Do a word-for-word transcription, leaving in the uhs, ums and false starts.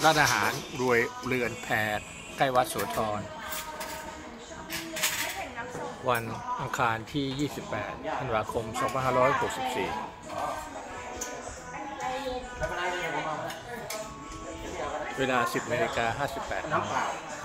ร้านอาหารรวยเรือนแพใกล้วัดโสธรวันอังคารที่ ยี่สิบแปด ธันวาคม สองพันห้าร้อยหกสิบสี่ เวลา สิบนาฬิกาห้าสิบแปดนาที